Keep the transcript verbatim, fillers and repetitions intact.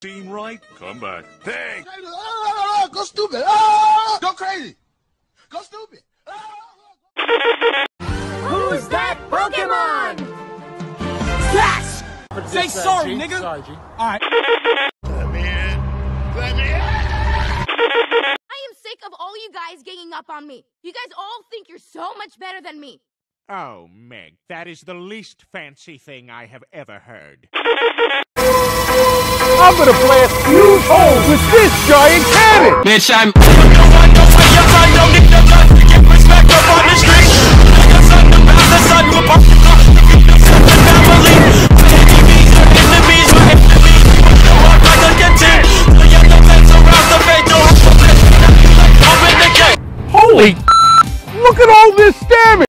steam right, come back. Thanks. Ah, go stupid. Ah, go crazy. Go stupid. Ah. Who's that Pokemon? Yes! Say sorry, G. nigga. Sorry, G. All right. Let me in. Let me in. I am sick of all you guys ganging up on me. You guys all think you're so much better than me. Oh, Meg, that is the least fancy thing I have ever heard. I'm gonna blast huge holes with this giant cannon! Bitch, I'm... I know where you find, don't need the guns to get respect up on the street. Like a son to pass the sun, whoop up the clock, the family. My enemies are enemies, my enemies. Don't walk like a guillotine. The yellow fence around the face, don't have to blitz. Like open the gate. Holy... Look at all this damage!